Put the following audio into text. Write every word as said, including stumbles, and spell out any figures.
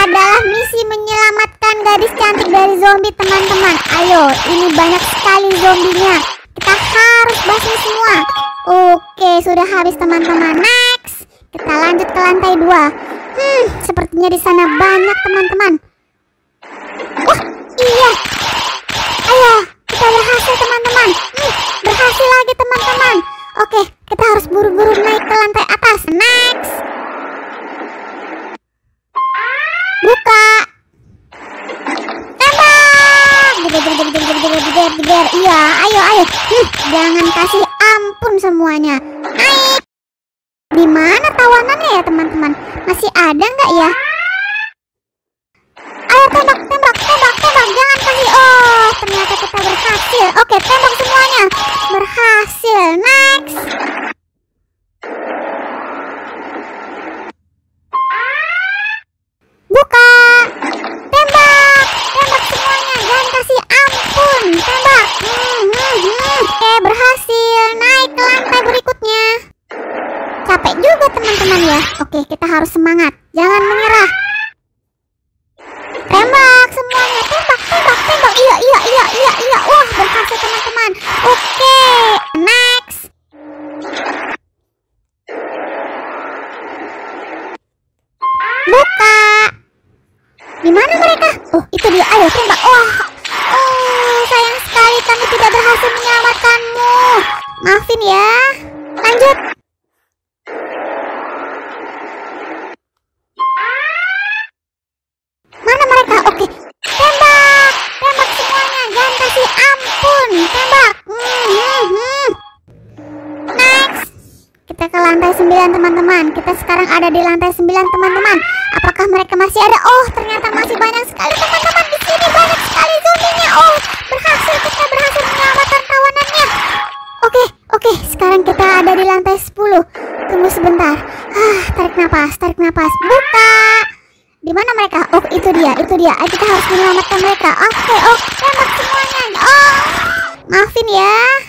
adalah misi menyelamatkan gadis cantik dari zombie, teman-teman. Ayo, ini banyak sekali zombinya. Kita harus basmi semua. Oke, sudah habis, teman-teman. Next, kita lanjut ke lantai dua. Hmm, sepertinya di sana banyak, teman-teman. Wah, iya. Ayo, kita berhasil, teman-teman. Hmm, berhasil lagi, teman-teman. Oke, kita harus buru-buru naik ke lantai atas. Next. Buka. Tembak. Jeger, jeger, jeger, jeger, jeger, jeger, jeger. Iya, ayo, ayo. Hmm, jangan kasih ampun semuanya. Naik. Di mana tawanannya ya, teman-teman? Masih ada nggak ya? Ayo tembak, tembak, tembak, tembak. Jangan kasih. Oh, ternyata kita berhasil. Oke, tembak semuanya. Berhasil. Next. Buka. Tembak. Tembak semuanya. Jangan kasih ampun. Tembak. Hmm, hmm, hmm. Oke, berhasil. Naik ke lantai berikutnya. Capek juga, teman-teman ya. Oke, kita harus semangat. Jangan menyerah. Tembak semuanya. Tembak, tembak, tembak. Iya, iya, iya, iya, iya. Wah, berhasil, teman-teman. Oke, next. Buka. Di mana mereka? Oh, itu dia. Ayo tembak. Wah. Oh, sayang sekali kami tidak berhasil menyelamatkanmu. Maafin ya. Lanjut. Mana mereka? Oke. Tembak. Tembak semuanya. Jangan kasih ampun. Tembak. Hmm, hmm, hmm. Next. Kita ke lantai sembilan, teman-teman. Kita sekarang ada di lantai sembilan, teman-teman. Apakah mereka masih ada? Oh, ternyata masih banyak sekali, teman-teman. Di sini banyak sekali zombinya. Oh, berhasil. Kita berhasil menyelamatkan tawanannya. Oke, oke. Sekarang kita ada di lantai sepuluh. Tunggu sebentar. Ah, tarik napas, tarik napas. Buka. Di mana mereka? Oh, itu dia, itu dia. Kita harus menyelamatkan mereka. Oke, oke. Tembak semuanya. Oh, maafin ya.